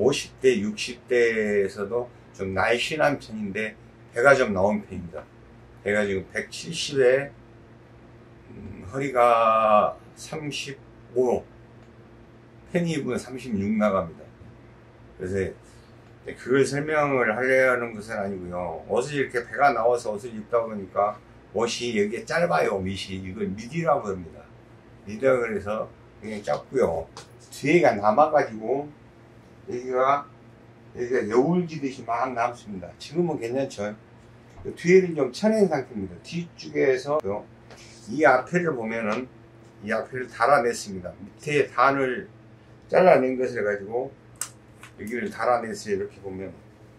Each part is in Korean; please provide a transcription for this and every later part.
50대, 60대에서도 좀 날씬한 편인데 배가 좀 나온 편입니다. 배가 지금 170에 허리가 35, 팬이 입으면 36 나갑니다. 그래서 그걸 설명을 하려는 것은 아니고요. 옷을 이렇게 배가 나와서 옷을 입다 보니까 옷이 여기에 짧아요. 밑이. 이걸 미디라고 합니다. 미디라 그래서 굉장히 짧고요. 뒤에가 남아가지고 여기가 여울지듯이 막 남습니다. 지금은 괜찮죠. 뒤에를 좀 쳐낸 상태입니다. 뒤쪽에서 이 앞에를 보면은 이 앞에를 달아냈습니다. 밑에 단을 잘라낸 것을 가지고 여기를 달아내서 이렇게 보면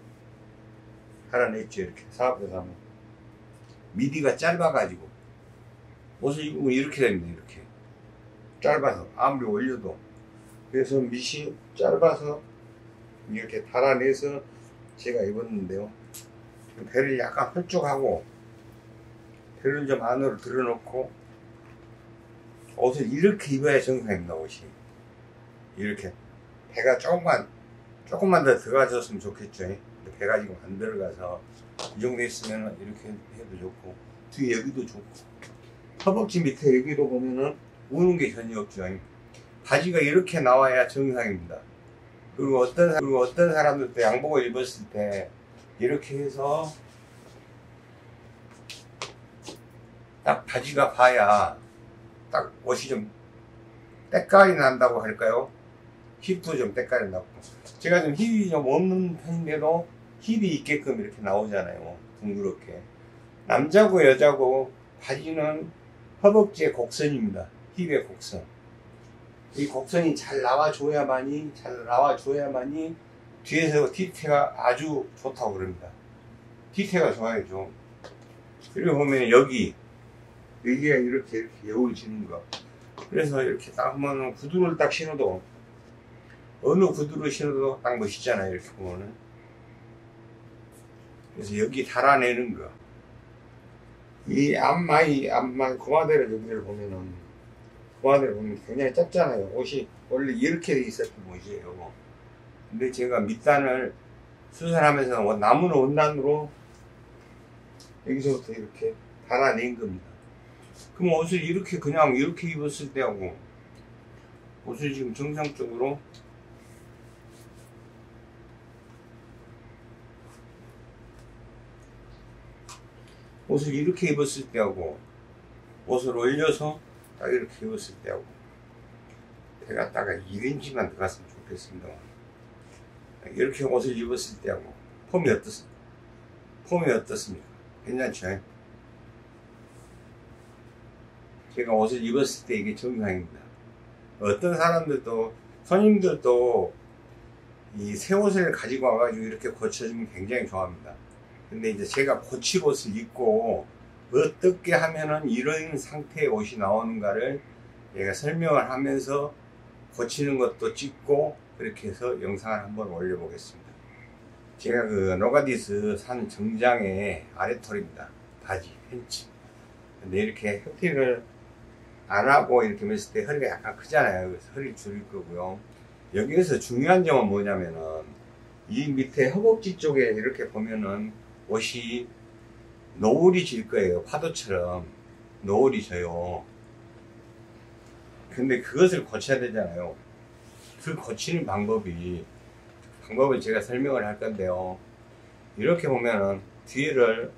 달아냈죠. 이렇게 사업에서 하면 미디가 짧아가지고 옷을 입으면 이렇게 됩니다. 이렇게 짧아서 아무리 올려도. 그래서 밑이 짧아서 이렇게 달아내서 제가 입었는데요. 배를 약간 홀쭉하고 배를 좀 안으로 들어놓고 옷을 이렇게 입어야 정상입니다. 옷이 이렇게 배가 조금만 더 들어가줬으면 좋겠죠. 근데 배가 지금 안 들어가서 이 정도 있으면 이렇게 해도 좋고 뒤에 여기도 좋고 허벅지 밑에 여기도 보면은 우는 게 전혀 없죠. 바지가 이렇게 나와야 정상입니다. 그리고 어떤 사람들도 양복을 입었을 때 이렇게 해서 딱 바지가 봐야 딱 옷이 좀 때깔이 난다고 할까요? 힙도 좀 때깔이 나고. 제가 좀 힙이 좀 없는 편인데도 힙이 있게끔 이렇게 나오잖아요. 둥그렇게. 남자고 여자고 바지는 허벅지의 곡선입니다. 힙의 곡선. 이 곡선이 잘 나와줘야만이 뒤에서 디테가 아주 좋다고 그럽니다. 디테가 좋아야죠. 그리고 보면 여기가 이렇게 여울 지는 거. 그래서 이렇게 딱 하면 구두를 딱 신어도 어느 구두를 신어도 딱 멋있잖아요. 이렇게 보면은. 그래서 여기 달아내는 거. 이 앞마이 고마대를 여기를 보면은 고마대를 보면 굉장히 짧잖아요. 옷이 원래 이렇게 돼 있었던 옷이에요. 근데 제가 밑단을 수선하면서 나무는 원단으로 여기서부터 이렇게 달아낸 겁니다. 그럼 옷을 이렇게 그냥 이렇게 입었을 때하고 옷을 지금 정상적으로 옷을 이렇게 입었을 때하고 옷을 올려서 딱 이렇게 입었을 때하고 배가 딱 1인치만 들어갔으면 좋겠습니다. 이렇게 옷을 입었을 때하고 폼이 어떻습니까? 괜찮죠? 제가 옷을 입었을 때 이게 정상입니다. 어떤 사람들도 손님들도 이 새 옷을 가지고 와가지고 이렇게 고쳐주면 굉장히 좋아합니다. 근데 이제 제가 고칠 옷을 입고 어떻게 하면은 이런 상태의 옷이 나오는가를 제가 설명을 하면서 고치는 것도 찍고 그렇게 해서 영상을 한번 올려보겠습니다. 제가 그 노가디스 산 정장의 아래털입니다. 바지, 팬츠. 근데 이렇게 흑택을 안 하고 이렇게 mes을 때 허리가 약간 크잖아요. 그래서 허리를 줄일 거고요. 여기에서 중요한 점은 뭐냐면은 이 밑에 허벅지 쪽에 이렇게 보면은 옷이 노을이 질 거예요. 파도처럼 노을이 져요. 근데 그것을 고쳐야 되잖아요. 그 고치는 방법을 제가 설명을 할 건데요. 이렇게 보면은 뒤에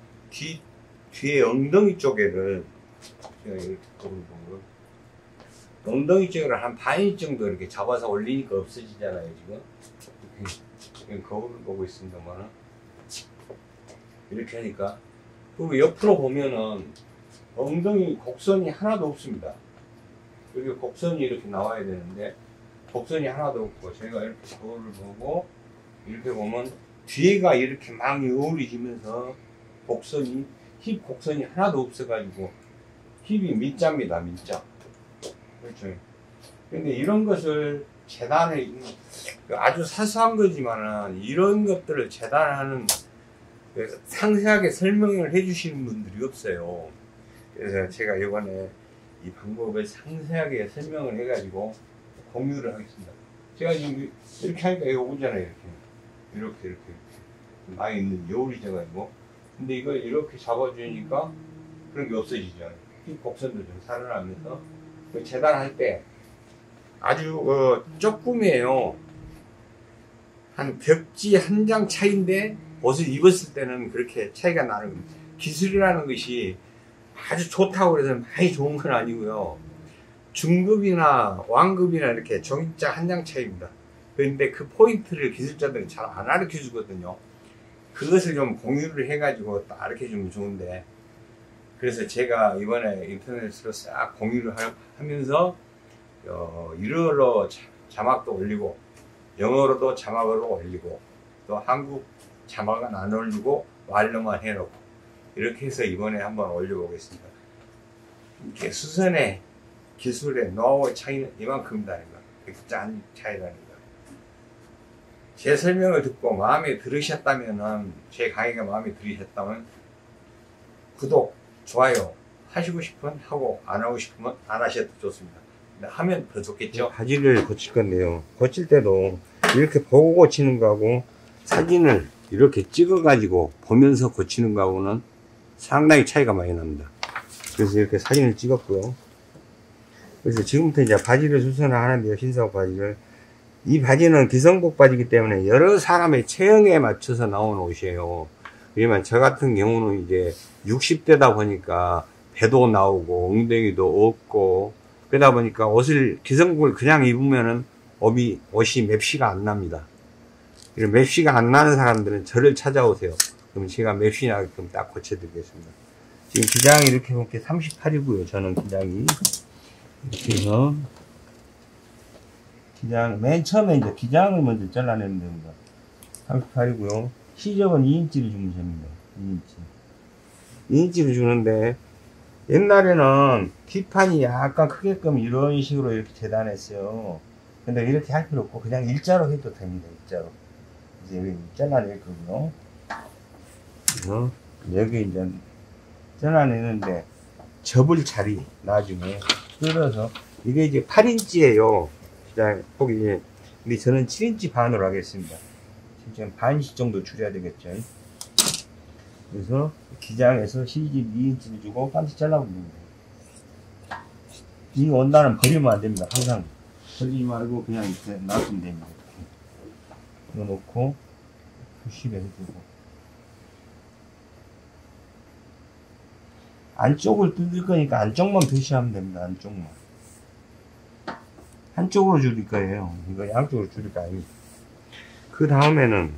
엉덩이 쪽에를 제가 이렇게 보면 엉덩이 쪽을 한 반인치 정도 이렇게 잡아서 올리니까 없어지잖아요. 지금 거울을 보고 있습니다만 이렇게 하니까. 그리고 옆으로 보면은 엉덩이 곡선이 하나도 없습니다. 여기 곡선이 이렇게 나와야 되는데 곡선이 하나도 없고, 제가 이렇게 거울을 보고 이렇게 보면 뒤에가 이렇게 막 여울이지면서 힙 곡선이 하나도 없어가지고 힙이 민자입니다. 민자. 그렇죠. 근데 이런 것을 재단에 아주 사소한 거지만은 이런 것들을 재단하는 상세하게 설명을 해주시는 분들이 없어요. 그래서 제가 이번에 이 방법을 상세하게 설명을 해가지고 공유를 하겠습니다. 제가 지금 이렇게 하니까 이거 오잖아요. 이렇게 많이 있는 여울이져가지고. 근데 이걸 이렇게 잡아주니까 그런 게 없어지죠. 이 곡선도 좀 살아나면서 재단할 때 아주 조금이에요. 한 벽지 한 장 차이인데 옷을 입었을 때는 그렇게 차이가 나는 겁니다. 기술이라는 것이 아주 좋다고 해서 많이 좋은 건 아니고요. 중급이나 왕급이나 이렇게 종이자 한 장 차이입니다. 그런데 그 포인트를 기술자들은 잘 안 가르쳐 주거든요. 그것을 좀 공유를 해가지고 딱 가르쳐 주면 좋은데, 그래서 제가 이번에 인터넷으로 싹 공유를 하면서 일어로 자막도 올리고 영어로도 자막을 올리고 또 한국 자막은 안 올리고 말로만 해놓고 이렇게 해서 이번에 한번 올려보겠습니다. 이렇게 수선의 기술의 노하우의 차이는 이만큼이다. 백장 차이라는 거. 제 설명을 듣고 마음에 들으셨다면은, 제 강의가 마음에 들으셨다면 구독, 좋아요 하시고 싶으면 하고 안 하고 싶으면 안 하셔도 좋습니다. 근데 하면 더 좋겠죠. 바지를 고칠 건데요. 고칠 때도 이렇게 보고 고치는 거하고 사진을 이렇게 찍어 가지고 보면서 고치는 거하고는 상당히 차이가 많이 납니다. 그래서 이렇게 사진을 찍었고요. 그래서 지금부터 이제 바지를 수선을 하는데요. 흰색 바지를. 이 바지는 기성복 바지이기 때문에 여러 사람의 체형에 맞춰서 나온 옷이에요. 그러면 저 같은 경우는 이제 60대다 보니까 배도 나오고 엉덩이도 없고 그러다 보니까 기성복을 그냥 입으면은 옷이 맵시가 안 납니다. 맵시가 안 나는 사람들은 저를 찾아오세요. 그럼 제가 맵시 나게끔 딱 고쳐드리겠습니다. 지금 기장이 이렇게 보면 38이고요. 저는 기장이 이렇게 해서 맨 처음에 이제 기장을 먼저 잘라내면 됩니다. 38이고요. 시접은 2인치를 주면 됩니다. 2인치를 주는데, 옛날에는 뒷판이 약간 크게끔 이런 식으로 이렇게 재단했어요. 근데 이렇게 할 필요 없고 그냥 일자로 해도 됩니다. 일자로. 이제 여기 잘라낼 거고요. 그래서 여기 이제 잘라내는데 접을 자리 나중에 뜯어서, 이게 이제 8인치예요. 기장 폭이. 근데 저는 7인치 반으로 하겠습니다. 지금 반씩 정도 줄여야 되겠죠. 그래서 기장에서 시집 2인치를 주고 깜찍 잘라버립니다. 이 원단은 버리면 안 됩니다. 항상 버리지 말고 그냥 이렇게 놔두면 됩니다. 이거 놓고 90에 해주고, 안쪽을 뜯을 거니까 안쪽만 표시하면 됩니다. 안쪽만. 한쪽으로 줄일 거예요. 이거 양쪽으로 줄일 거 아닙니다. 그 다음에는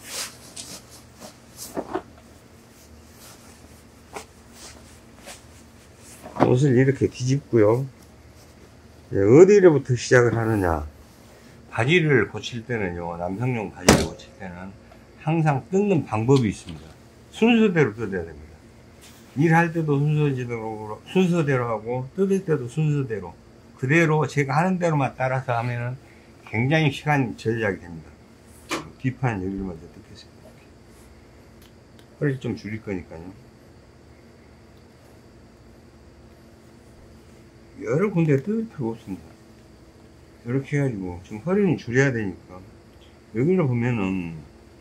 옷을 이렇게 뒤집고요. 어디로부터 시작을 하느냐. 바지를 고칠 때는요, 남성용 바지를 고칠 때는 항상 뜯는 방법이 있습니다. 순서대로 뜯어야 됩니다. 일할 때도 순서대로 하고 뜯을 때도 순서대로, 그대로 제가 하는 대로만 따라서 하면은 굉장히 시간 절약이 됩니다. 뒷판 여기를 먼저 뜯겠습니다. 허리를 좀 줄일 거니까요. 여러 군데 뜯을 필요 없습니다. 이렇게 해가지고 지금 허리는 줄여야 되니까, 여기를 보면은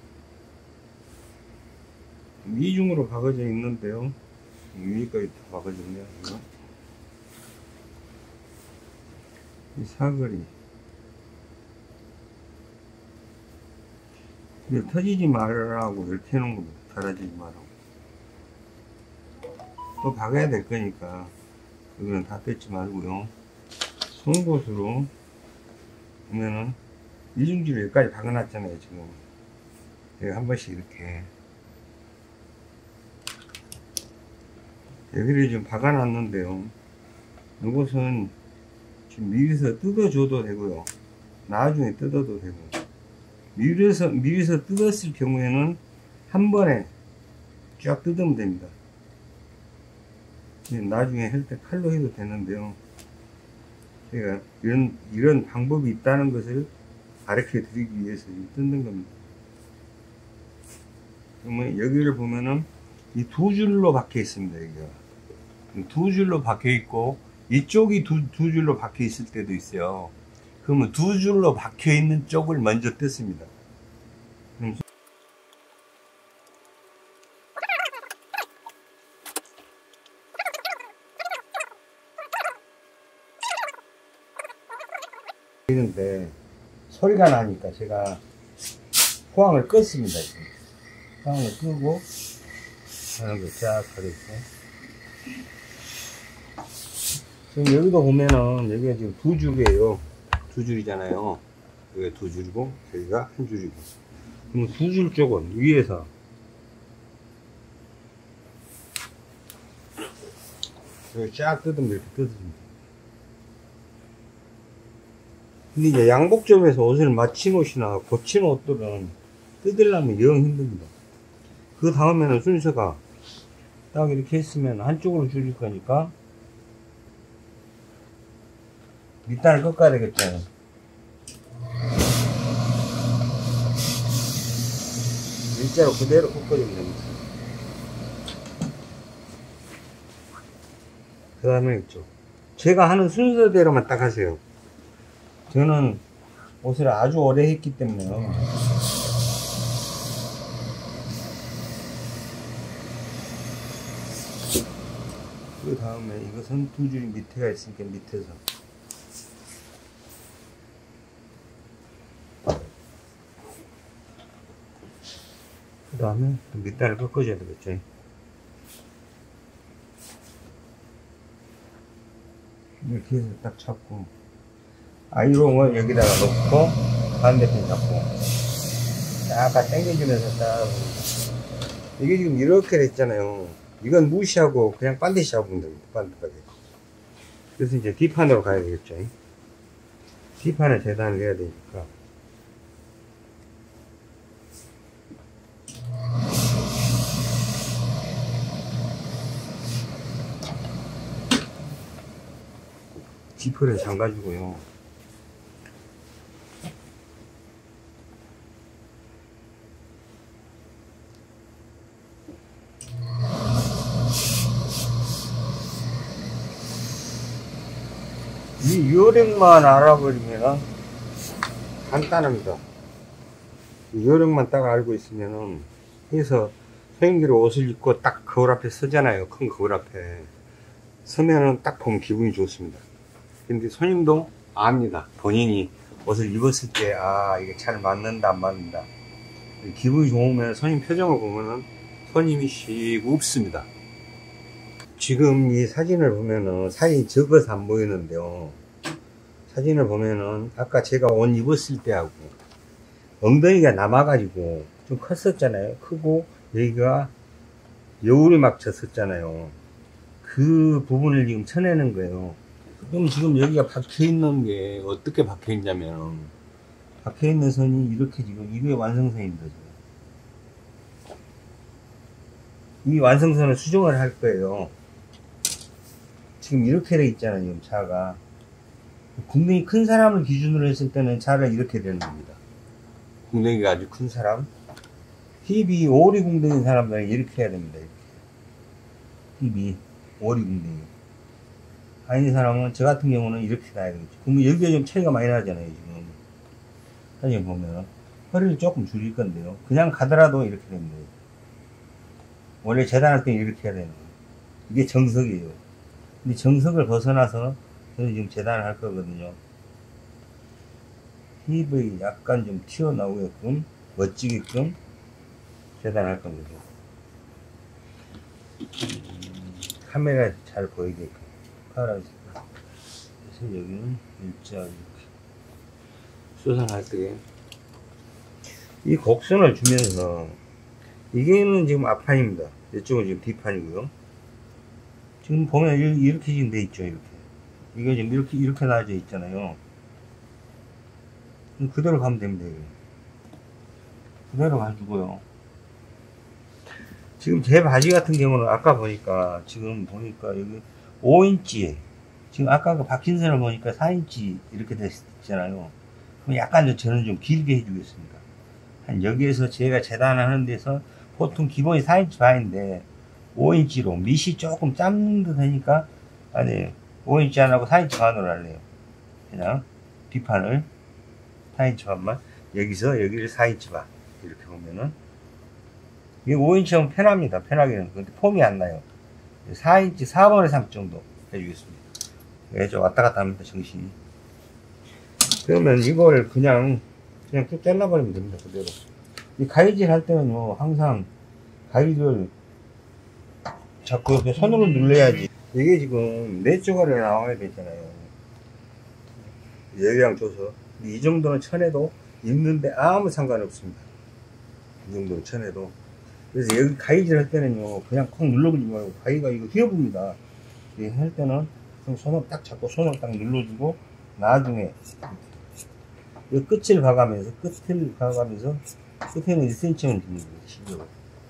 미중으로 박아져 있는데요. 위까지 다 박아졌네요. 이거. 이 사거리 이거 터지지 말라고 이렇게 해놓은 겁니다. 달아지지 말라고. 또 박아야 될 거니까 여기는 다 뺏지 말고요. 송곳으로 보면은 이중지를 여기까지 박아놨잖아요. 지금 여기 한 번씩 이렇게 여기를 좀 박아놨는데요. 이것은 지금 미리서 뜯어줘도 되고요. 나중에 뜯어도 되고, 미리서 뜯었을 경우에는 한 번에 쫙 뜯으면 됩니다. 나중에 할 때 칼로 해도 되는데요. 제가 이런 방법이 있다는 것을 가르쳐 드리기 위해서 뜯는 겁니다. 그러면 여기를 보면은 이 두 줄로 박혀 있습니다. 여기가 두 줄로 박혀 있고, 이쪽이 두 줄로 박혀 있을 때도 있어요. 그러면 두 줄로 박혀 있는 쪽을 먼저 뜯습니다. 있는데 소리가 나니까 제가 포항을 껐습니다. 지금. 포항을 끄고 하는 거 쫙 하겠고. 지금 여기도 보면은 여기가 지금 두 줄이에요. 두 줄이잖아요. 여기가 두 줄이고 여기가 한 줄이고. 그럼 두 줄 쪽은 위에서 여기 쫙 뜯으면 이렇게 뜯어집니다. 근데 이제 양복점에서 옷을 맞힌 옷이나 고친 옷들은 뜯으려면 영 힘듭니다. 그 다음에는 순서가 딱 이렇게 했으면 한쪽으로 줄일 거니까 밑단을 꺾어야 되겠죠. 일자로 그대로 꺾어주면 됩니다. 그 다음에 있죠. 제가 하는 순서대로만 딱 하세요. 저는 옷을 아주 오래 했기 때문에요. 그 다음에 이것은 두 줄이 밑에가 있으니까 밑에서 그 다음에 밑단을 꺾어줘야 되겠죠. 이렇게 해서 딱 잡고 아이롱을 여기다가 놓고 반대편 잡고 약간 당겨주면서 딱 이게 지금 이렇게 됐잖아요. 이건 무시하고 그냥 반드시 잡으면 됩니다. 반듯하게. 그래서 이제 뒷판으로 가야 되겠죠. 뒷판에 재단을 해야 되니까 지퍼를 잠가주고요. 이 요령만 알아버리면 간단합니다. 이 요령만 딱 알고 있으면은 해서 손님들이 옷을 입고 딱 거울 앞에 서잖아요. 큰 거울 앞에 서면은 딱 보면 기분이 좋습니다. 근데 손님도 압니다. 본인이 옷을 입었을 때 아 이게 잘 맞는다 안 맞는다. 기분이 좋으면 손님 표정을 보면은 손님이 씩 웃습니다. 지금 이 사진을 보면은 사진이 적어서 안 보이는데요. 사진을 보면은 아까 제가 옷 입었을 때하고 엉덩이가 남아가지고 좀 컸었잖아요. 크고 여기가 여울이 막 졌었잖아요. 그 부분을 지금 쳐내는 거예요. 그럼 지금 여기가 박혀 있는 게 어떻게 박혀 있냐면 박혀 있는 선이 이렇게 지금 이게 완성선입니다. 지금. 이 완성선을 수정을 할 거예요. 지금 이렇게 돼 있잖아요. 지금 차가 궁뎅이 큰 사람을 기준으로 했을 때는 차가 이렇게 되는 겁니다. 궁뎅이가 아주 큰 사람, 힙이 오리 궁뎅이인 사람들은 이렇게 해야 됩니다. 이렇게 힙이 오리 궁뎅이 아닌 사람은 저 같은 경우는 이렇게 나야 되겠죠. 그러면 여기가 좀 차이가 많이 나잖아요. 지금 사진 보면 허리를 조금 줄일 건데요. 그냥 가더라도 이렇게 됩니다. 원래 재단할 때는 이렇게 해야 되는 거예요. 이게 정석이에요. 근데 정석을 벗어나서 저는 지금 재단을 할 거거든요. 힙이 약간 좀 튀어나오게끔 멋지게끔 재단할 겁니다. 카메라 잘 보이게끔 파란색. 그래서 여기는 일자 이렇게 수선할 때 이 곡선을 주면서 이게는 지금 앞판입니다. 이쪽은 지금 뒷판이고요. 지금 보면 이렇게 지금 돼 있죠. 이렇게 이게 지금 이렇게 나와져 있잖아요. 그대로 가면 됩니다. 이거. 그대로 가지고요. 지금 제 바지 같은 경우는 아까 보니까 지금 보니까 여기 5인치에 지금 아까 그 박힌 선을 보니까 4인치 이렇게 됐잖아요. 그럼 약간 저는 좀 길게 해주겠습니다. 한 여기에서 제가 재단하는 데서 보통 기본이 4인치 반인데 5인치로 밑이 조금 짧는 듯 하니까 아니 5인치 안 하고 4인치 반으로 할래요. 그냥 뒷판을 4인치 반만, 여기서 여기를 4인치 반 이렇게 보면은 이게 5인치면 편합니다. 편하게는. 근데 폼이 안 나요. 4인치 4분의 3 정도 해주겠습니다. 왜 좀 왔다 갔다 합니다, 정신이. 그러면 이걸 그냥 쭉 잘라버리면 됩니다, 그대로. 이 가위질 할 때는요, 항상 가위를 자꾸 이렇게 손으로 눌러야지. 이게 지금 4쪼가리 나와야 되잖아요. 여기랑 줘서. 이 정도는 쳐내도 있는데 아무 상관없습니다. 이 정도는 쳐내도. 그래서 여기 가위질 할 때는요, 그냥 콕 눌러버리지 말고, 가위가 이거 휘어봅니다. 이렇게 할 때는 손을 딱 잡고 손을 딱 눌러주고, 나중에 이 끝을 봐가면서, 끝에는 1cm만 주는 거예요, 실제로.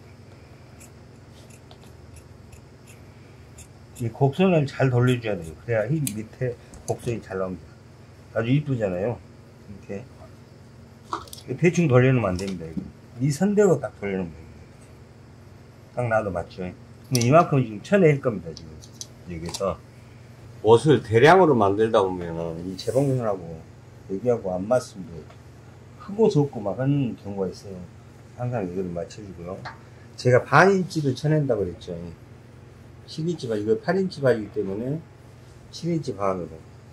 이 곡선을 잘 돌려줘야 돼요. 그래야 이 밑에 곡선이 잘 나옵니다. 아주 이쁘잖아요. 이렇게. 대충 돌려놓으면 안 됩니다. 이 선대로 딱 돌려놓으면 됩니다. 딱 놔도 맞죠. 근데 이만큼 지금 쳐낼 겁니다, 지금. 여기서. 옷을 대량으로 만들다 보면은 이 재봉선하고 여기하고 안 맞습니다. 크고 좁고 막 하는 경우가 있어요. 항상 이거를 맞춰주고요. 제가 반인치를 쳐낸다고 그랬죠. 10인치 바지, 이거 8인치 바지이기 때문에 7인치 반으로.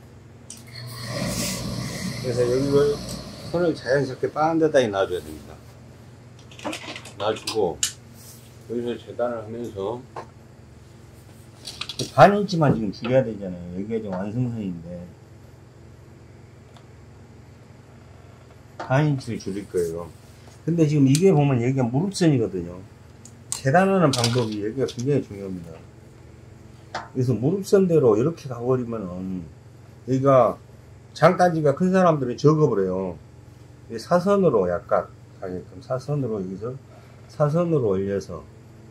그래서 여기를 손을 자연스럽게 바운더다에 놔줘야 됩니다. 놔주고, 여기서 재단을 하면서, 반인치만 지금 줄여야 되잖아요. 여기가 지금 완성선인데, 반인치를 줄일 거예요. 근데 지금 이게 보면 여기가 무릎선이거든요. 재단하는 방법이 여기가 굉장히 중요합니다. 그래서 무릎선대로 이렇게 가버리면은, 여기가 장단지가 큰 사람들은 적어버려요. 사선으로 약간 가게끔 사선으로 여기서 사선으로 올려서,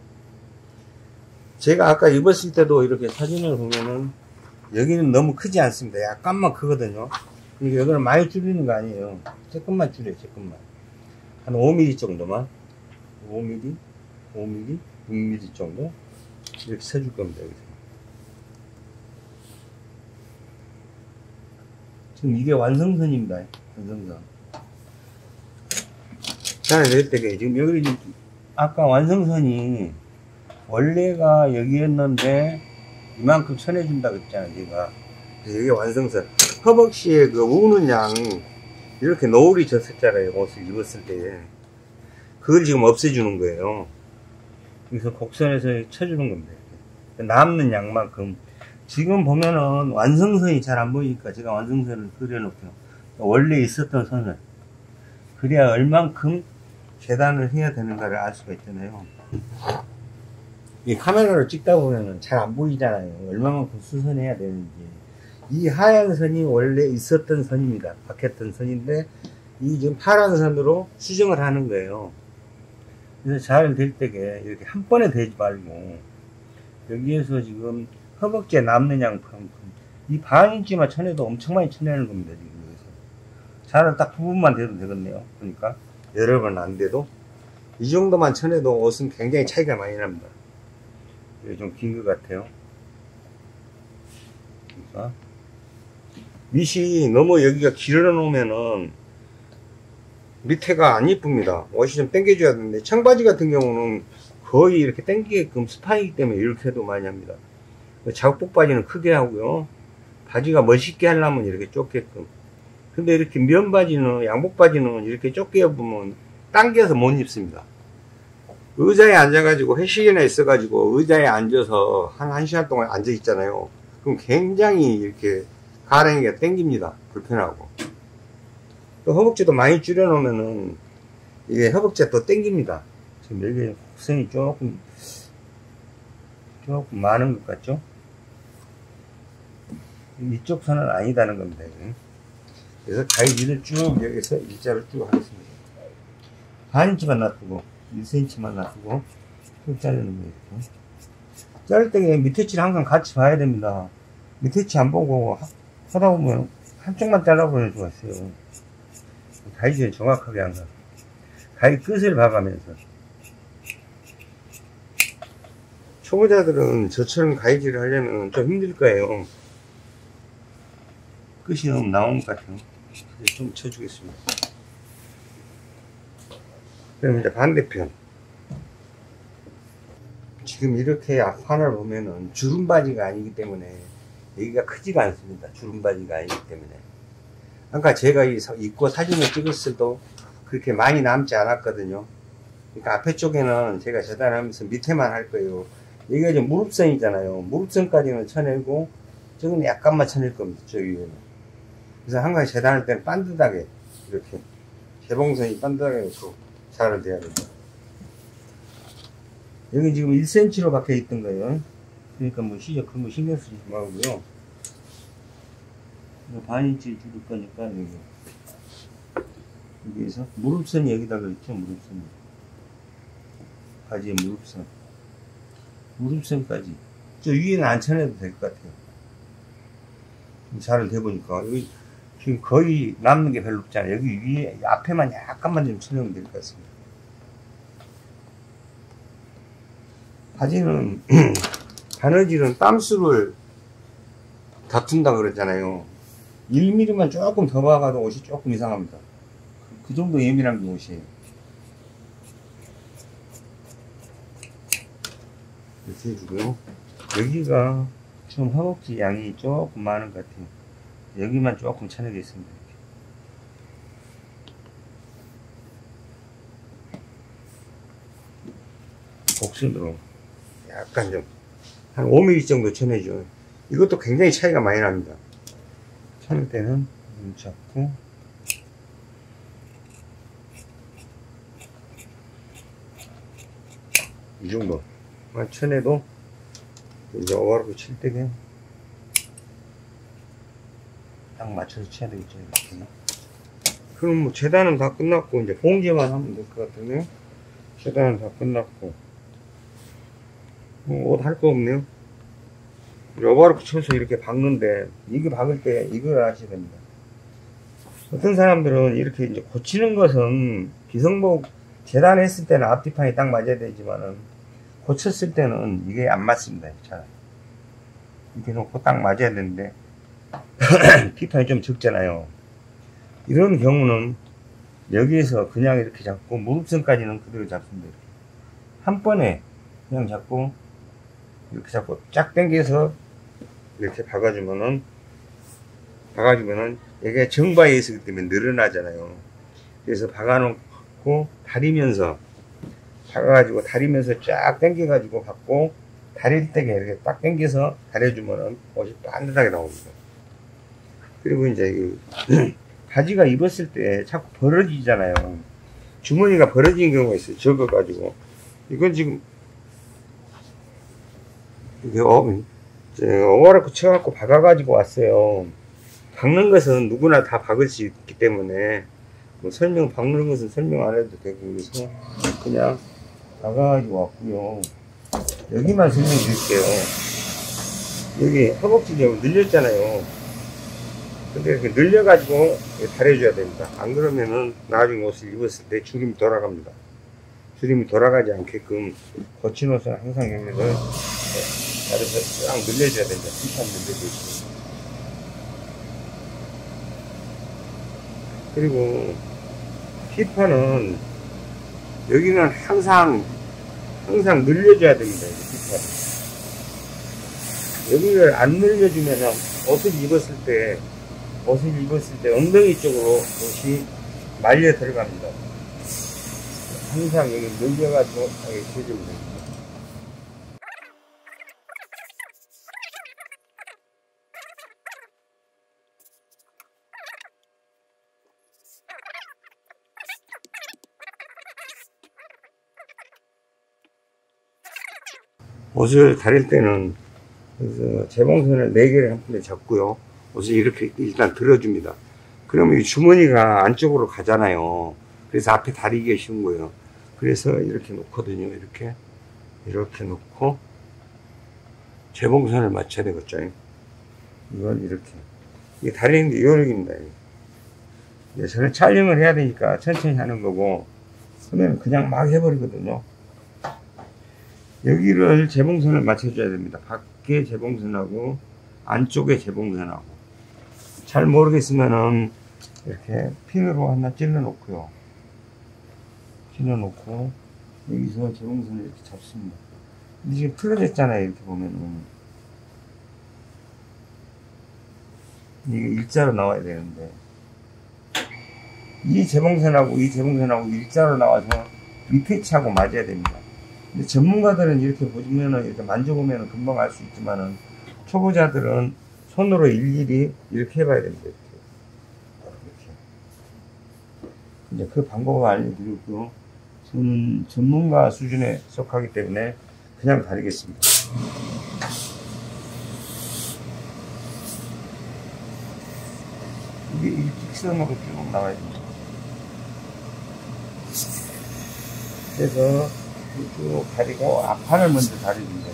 제가 아까 입었을 때도 이렇게 사진을 보면은 여기는 너무 크지 않습니다. 약간만 크거든요. 그러니까 여기는 많이 줄이는 거 아니에요. 조금만 줄여요. 조금만. 한 5mm 정도만. 5mm, 5mm, 6mm 정도 이렇게 쳐줄 겁니다. 여기서. 지금 이게 완성선입니다. 완성선. 자, 이럴 때 지금 여기 아까 완성선이 원래가 여기였는데 이만큼 쳐내준다고 했잖아요, 제가. 그래서 이게 완성선. 허벅지에 그 우는 양 이렇게 노을이 졌었잖아요, 옷을 입었을 때. 그걸 지금 없애주는 거예요. 그래서 곡선에서 쳐주는 겁니다. 남는 양만큼. 지금 보면은 완성선이 잘 안 보이니까 제가 완성선을 그려놓고요. 원래 있었던 선을. 그래야 얼만큼 재단을 해야 되는가를 알 수가 있잖아요. 이 카메라로 찍다 보면은 잘 안 보이잖아요. 얼마만큼 수선해야 되는지. 이 하얀 선이 원래 있었던 선입니다. 박혔던 선인데, 이 지금 파란 선으로 수정을 하는 거예요. 그래서 잘 될 때게 이렇게 한 번에 되지 말고, 여기에서 지금 허벅지에 남는 양만큼, 이 반인치만 쳐내도 엄청 많이 쳐내는 겁니다, 지금 여기서. 잘은 딱 부분만 돼도 되겠네요. 그러니까, 여러 번 안 돼도. 이 정도만 쳐내도 옷은 굉장히 차이가 많이 납니다. 이게 좀 긴 것 같아요. 그러니까. 밑이 너무 여기가 길어 놓으면은 밑에가 안 이쁩니다. 옷이 좀 당겨줘야 되는데, 청바지 같은 경우는 거의 이렇게 당기게끔 스판이기 때문에 이렇게 해도 많이 합니다. 작복 바지는 크게 하고요. 바지가 멋있게 하려면 이렇게 좁게끔. 근데 이렇게 면 바지는, 양복 바지는 이렇게 좁게 입으면 당겨서 못 입습니다. 의자에 앉아가지고 회식이나 있어가지고 의자에 앉아서 한 1시간 동안 앉아 있잖아요. 그럼 굉장히 이렇게 가랑이가 당깁니다. 불편하고. 또 허벅지도 많이 줄여놓으면은 이게 허벅지가 또 당깁니다. 지금 여기 곡선이 조금 많은 것 같죠? 이쪽 선은 아니다는 겁니다. 그래서 가위질을 쭉 여기서 일자로 쭉 하겠습니다. 반인치만 놔두고 1cm만 놔두고 쭉 자르는 거예요. 이렇게. 자를 때 밑에 칠 항상 같이 봐야 됩니다. 밑에 치 안 보고 하다 보면 한쪽만 잘라버릴 수가 있어요. 가위질은 정확하게 항상 가위 끝을 봐가면서. 초보자들은 저처럼 가위질을 하려면 좀 힘들 거예요. 끝이 너무 나온 것 같아요. 좀 쳐주겠습니다. 그럼 이제 반대편. 지금 이렇게 앞판을 보면은 주름바지가 아니기 때문에 여기가 크지가 않습니다. 주름바지가 아니기 때문에. 아까 제가 입고 사진을 찍었을 때도 그렇게 많이 남지 않았거든요. 그러니까 앞에 쪽에는 제가 재단하면서 밑에만 할 거예요. 여기가 이제 무릎선이잖아요. 무릎선까지는 쳐내고 저건 약간만 쳐낼 겁니다. 저 위에는. 그래서 항상 재단할 때는 반듯하게 이렇게 재봉선이 반듯하게 놓고 자를 대야 됩니다. 여기 지금 1cm로 박혀 있던 거예요. 그러니까 뭐 시적 그런 거 신경 쓰지 말고요. 반인치 줄일 거니까 여기에서 무릎선이 여기다가 있죠. 무릎선이. 바지에 무릎선. 무릎선까지. 저 위에는 안 쳐내도 될 것 같아요. 자를 대보니까 여기 지금 거의 남는 게 별로 없잖아요. 여기 위에 앞에만 약간만 좀 쳐내면 될 것 같습니다. 바지는 바느질은 땀수를 다툰다 그러잖아요. 1mm만 조금 더 박아도 옷이 조금 이상합니다. 그 정도 예민한 게 옷이에요. 이렇게 해주고요. 여기가 좀 허벅지 양이 조금 많은 것 같아요. 여기만 조금 쳐내겠습니다. 곡선으로 약간 좀 한 5mm 정도 쳐내죠. 이것도 굉장히 차이가 많이 납니다. 쳐낼 때는 눈 잡고 이 정도만 쳐내도 이제 오버로드 칠 때게 딱 맞춰서 쳐야 되겠죠. 이렇게. 그럼 뭐 재단은 다 끝났고 이제 봉제만 하면 될 것 같은데요. 재단은 다 끝났고 옷 할 거 없네요. 오버로드 쳐서 이렇게 박는데 이거 박을 때 이걸 하셔야 됩니다. 어떤 사람들은 이렇게 이제 고치는 것은 기성복 재단했을 때는 앞뒤판이 딱 맞아야 되지만은 고쳤을 때는 이게 안 맞습니다. 잘 이렇게 놓고 딱 맞아야 되는데 뒷판이 좀 적잖아요. 이런 경우는 여기에서 그냥 이렇게 잡고 무릎선까지는 그대로 잡습니다. 이렇게. 한 번에 그냥 잡고 이렇게 잡고 쫙 당겨서 이렇게 박아주면은 이게 정바에 있기 때문에 늘어나잖아요. 그래서 박아놓고 다리면서 박아가지고 다리면서 쫙 당겨가지고 박고 다릴 때게 이렇게 딱 당겨서 다려주면은 옷이 반듯하게 나옵니다. 그리고 이제 바지가 입었을 때 자꾸 벌어지잖아요. 주머니가 벌어지는 경우가 있어요. 적어가지고 이건 지금 이게 오버로크 쳐갖고 박아가지고 왔어요. 박는 것은 누구나 다 박을 수 있기 때문에 뭐 박는 것은 설명 안 해도 되고 그래서 그냥 박아가지고 왔고요. 여기만 설명 드릴게요. 여기 허벅지 좀 늘렸잖아요. 근데 이렇게 늘려가지고 다려줘야 됩니다. 안 그러면은 나중에 옷을 입었을 때 주름이 돌아갑니다. 주름이 돌아가지 않게끔 거친 옷은 항상 여기를 다려서 쫙 늘려줘야 됩니다. 뒷판 늘려주시고. 그리고 뒷판은 여기는 항상 늘려줘야 됩니다. 뒷판. 여기를 안 늘려주면 옷을 입었을 때 엉덩이 쪽으로 옷이 말려 들어갑니다. 항상 여기 늘려가지고 이렇게 해주면 됩니다. 옷을 다릴 때는 그래서 재봉선을 4개를 한푼에 잡고요. 옷을 이렇게 일단 들어줍니다. 그러면 이 주머니가 안쪽으로 가잖아요. 그래서 앞에 다리기가 쉬운 거예요. 그래서 이렇게 놓거든요. 이렇게 놓고 재봉선을 맞춰야 되겠죠. 이건 이렇게. 이게 다리는 게 요령입니다. 저는 촬영을 해야 되니까 천천히 하는 거고 그러면 그냥 막 해버리거든요. 여기를 재봉선을 맞춰줘야 됩니다. 밖에 재봉선하고 안쪽에 재봉선하고 잘 모르겠으면은 이렇게 핀으로 하나 찔러 놓고요. 찔러 놓고 여기서 재봉선을 이렇게 잡습니다. 근데 지금 틀어졌잖아요. 이렇게 보면은 이게 일자로 나와야 되는데 이 재봉선하고 이 재봉선하고 일자로 나와서 밑에 차고 맞아야 됩니다. 근데 전문가들은 이렇게 보면은 이렇게 만져보면은 금방 알 수 있지만은 초보자들은 손으로 일일이 이렇게 해봐야 됩니다. 이렇게. 이제 그 방법을 알려드리고요. 저는 전문가 수준에 속하기 때문에 그냥 다리겠습니다. 이게 일직선으로 쭉 나와야 됩니다. 그래서 쭉 다리고 앞판을 먼저 다려줍니다.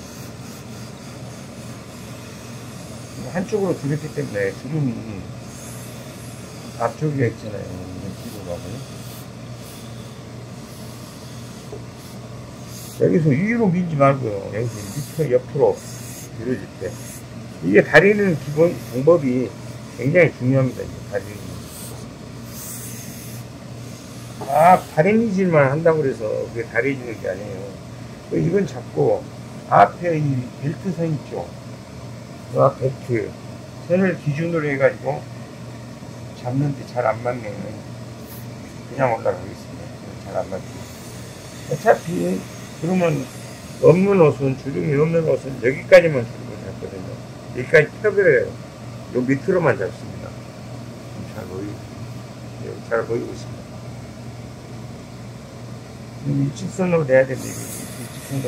한쪽으로 줄였기 때문에 주름이 앞쪽에 있잖아요. 뒤로 가고요. 여기서 위로 밀지 말고요. 여기서 밑에 옆으로 밀어줄 때. 이게 다리는 기본 방법이 굉장히 중요합니다. 이게 다리는. 다리미질만 한다고 해서 그게 다리지는 게 아니에요. 이건 잡고 앞에 이 벨트 선 있죠. 그 앞 벨트 선을 기준으로 해가지고 잡는데 잘 안 맞네요. 그냥 올라가겠습니다. 잘 안 맞죠. 어차피 그러면 없는 옷은, 주름이 없는 옷은 여기까지만 주름을 잡거든요. 여기까지 펴버려요. 요 밑으로만 잡습니다. 잘 보이고 있습니다. 일직선으로 내야 됩니다. 일직선으로.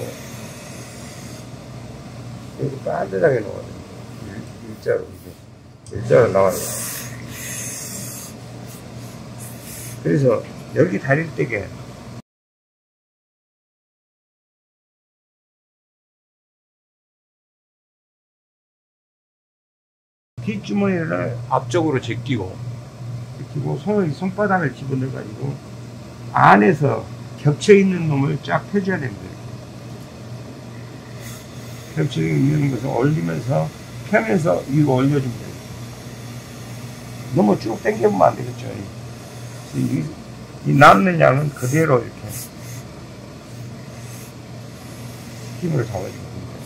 여기 반듯하게 넣어야 됩니다. 일자로, 일자로 나와요. 그래서 여기 다릴 때게 뒷주머니를 앞쪽으로 제끼고 손바닥을 집어넣어 가지고 안에서 겹쳐 있는 놈을 쫙 펴줘야 됩니다. 겹쳐 있는 것을 올리면서 펴면서 위로 올려줍니다. 너무 쭉 당겨보면 안 되겠죠. 이 남는 양은 그대로 이렇게 힘을 잡아주면 됩니다.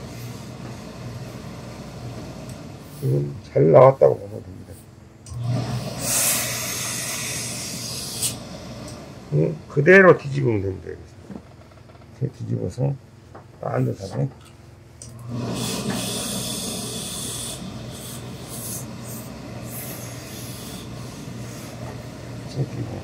지금 잘 나왔다고 보면 됩니다. 그대로 뒤집으면 됩니다. 이렇게 뒤집어서 반듯하게 제끼고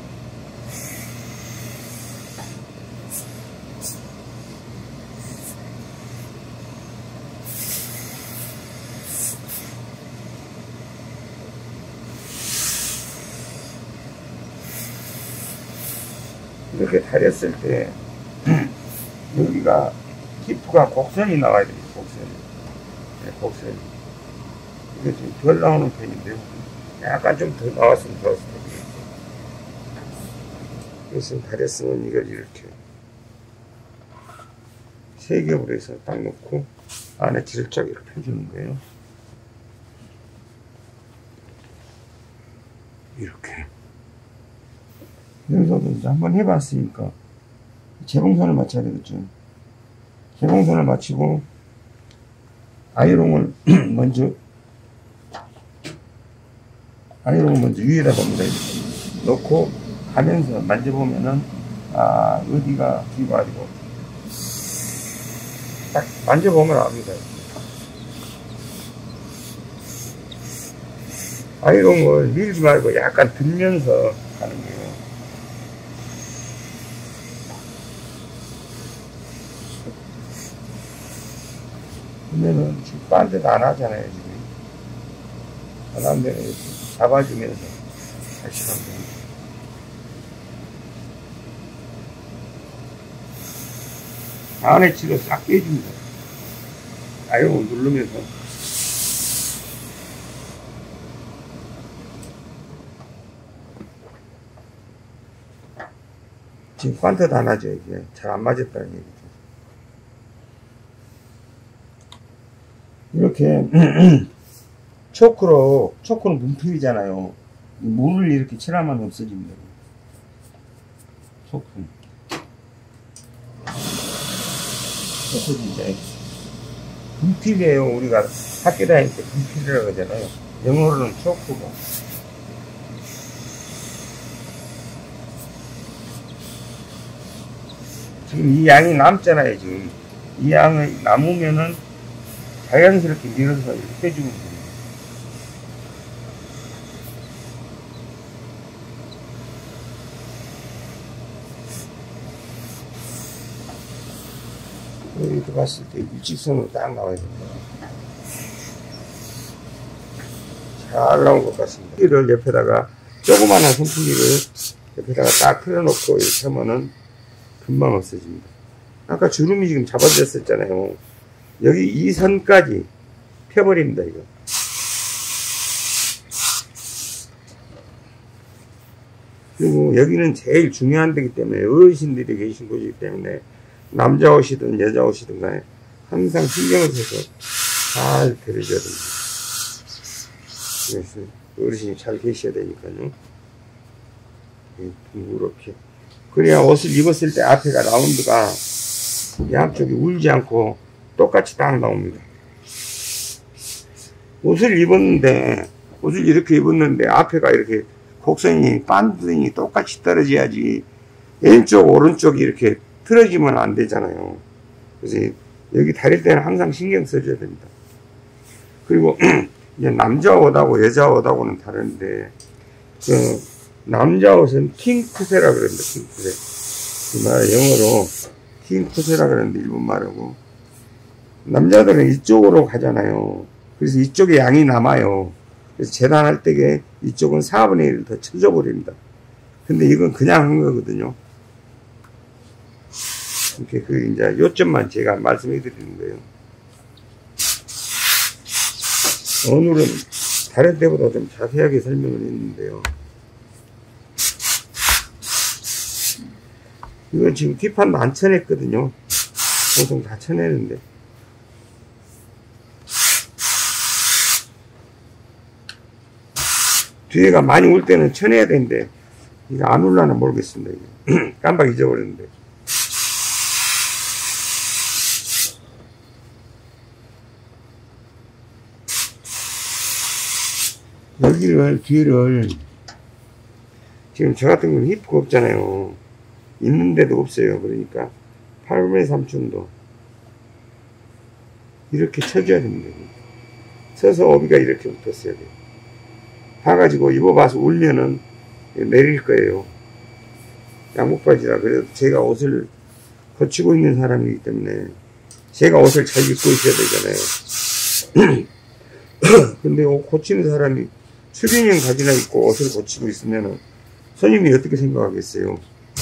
이렇게 다렸을 때 여기가 히프가 곡선이 나와야 됩니다. 곡선이. 네, 곡선이. 이게 좀 덜 나오는 편인데요. 약간 좀 더 나왔으면 좋았을 텐데. 그래서 다렸으면 이걸 이렇게 세 겹으로 해서 딱 놓고 안에 질적 이렇게 펴주는 거예요. 이렇게. 여기서도 이제 한번 해봤으니까 재봉선을 맞춰야 되겠죠. 재봉선을 맞추고 아이롱을 먼저 위에다 봅니다. 놓고 가면서 만져보면은 어디가 뒤가 아니고 딱 만져보면 압니다. 아이롱을 밀지 말고 약간 들면서 하는 거예요. 그러면은 지금 반듯 안 하잖아요, 지금. 안 하면 이렇게 잡아주면서 다시 가면 됩니다. 안에 치고 싹 빼줍니다. 아이롱을 누르면서. 지금 반듯 안 하죠, 이게. 잘 안 맞았다는 얘기죠. 이렇게 초크는 문필이잖아요. 물을 이렇게 칠하면 없어집니다. 소품. 없어진다. 분필이에요. 우리가 학교 다닐 때 분필이라고 하잖아요. 영어로는 초크고. 지금 이 양이 남잖아요. 지금 이 양이 남으면은 자연스럽게 밀어서 이렇게 해주면 됩니다. 여기 들어갔을 때 일직선으로 딱 나와야 됩니다. 잘 나온 것 같습니다. 이를 옆에다가 조그마한 선풍기를 옆에다가 딱 틀어놓고 이렇게 하면은 금방 없어집니다. 아까 주름이 지금 잡아졌었잖아요. 여기 이 선까지 펴버립니다. 이거. 그리고 여기는 제일 중요한 데기 때문에 어르신들이 계신 곳이기 때문에 남자 옷이든 여자 옷이든 간에 항상 신경을 써서 잘 데려줘야 됩니다. 그래서 어르신이 잘 계셔야 되니까요. 둥그렇게. 그래야 옷을 입었을 때 앞에가 라운드가 양쪽이 울지 않고 똑같이 딱 나옵니다. 옷을 이렇게 입었는데 앞에가 이렇게 곡선이 반듯이 똑같이 떨어져야지 왼쪽 오른쪽이 이렇게 틀어지면 안 되잖아요. 그래서 여기 다릴 때는 항상 신경 써줘야 됩니다. 그리고 이제 남자 옷하고 여자 옷하고는 다른데 그 남자 옷은 킹크세라 그럽니다. 킹크세. 그 말 영어로 킹크세라 그러는데 일본 말하고 남자들은 이쪽으로 가잖아요. 그래서 이쪽에 양이 남아요. 그래서 재단할 때에 이쪽은 4분의 1을 더 쳐져 버립니다. 근데 이건 그냥 한 거거든요. 이렇게 그 이제 요점만 제가 말씀해 드리는 거예요. 오늘은 다른 때보다 좀 자세하게 설명을 했는데요. 이건 지금 뒷판도 안 쳐냈거든요. 보통 다 쳐내는데. 뒤에가 많이 올 때는 쳐내야 되는데, 이거 안 올라나 모르겠습니다. 이게. 깜빡 잊어버렸는데. 뒤를, 지금 저 같은 건 히프가 없잖아요. 있는데도 없어요. 그러니까 8분의 3 정도 이렇게 쳐줘야 됩니다. 쳐서 오비가 이렇게 붙었어야 돼요. 봐가지고 입어봐서 울면은 내릴 거예요. 양복바지라. 그래도 제가 옷을 거치고 있는 사람이기 때문에 제가 옷을 잘 입고 있어야 되잖아요. 근데 옷 고치는 사람이 수빈형 바지나 입고 옷을 고치고 있으면은 손님이 어떻게 생각하겠어요?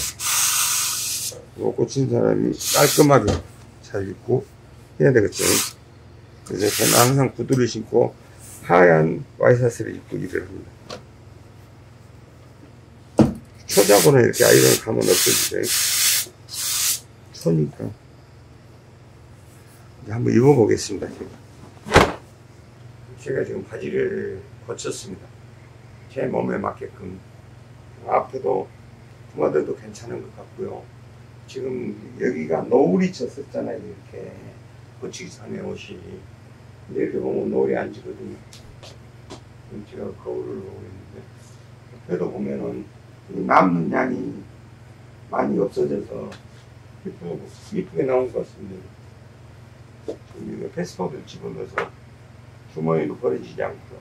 옷 고치는 사람이 깔끔하게 잘 입고 해야 되겠죠. 그래서 저는 항상 구두를 신고 하얀 와이셔츠를 입고 일을 합니다. 초자고는 이렇게 아이ron을 가면 없어지죠. 초니까. 이제 한번 입어보겠습니다. 제가 지금 바지를 고쳤습니다. 제 몸에 맞게끔. 앞에도 부마들도 괜찮은 것 같고요. 지금 여기가 노을이 쳤었잖아요. 이렇게 고치기 전에 옷이. 이렇게 보면 노을이 안 지거든요. 지금 제가 거울을 보고 있는데 옆에도 보면은 남는 양이 많이 없어져서 이쁘게 나온 것 같습니다. 지금 이거 패스포드를 집어넣어서 주머니로 버려지지 않고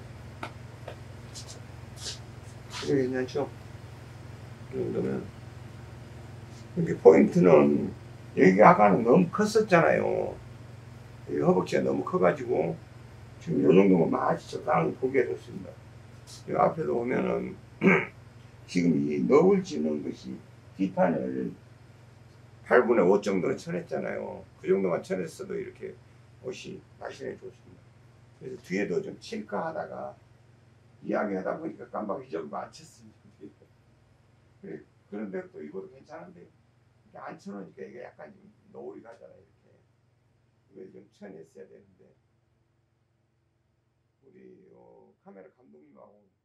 그게 괜찮죠? 이 정도면. 이렇게 포인트는 여기가 아까는 너무 컸었잖아요. 이 허벅지가 너무 커가지고 지금 이 정도면 마치 적당히 보기가 좋습니다. 이 앞에도 보면은 지금 이 너울 지는 것이 뒷판을 8분의 5 정도는 쳐냈잖아요. 그 정도만 쳐냈어도 이렇게 옷이 날씬해 좋습니다. 그래서 뒤에도 좀 칠까 하다가 이야기 하다 보니까 깜빡 잊어버리고 안 쳤습니다. 그런데 또 이것도 괜찮은데 이렇게 안 쳐놓으니까 이게 약간 좀 노을이 가잖아요. 이렇게 이거 좀 쳐냈어야 되는데 우리 카메라 감독님하고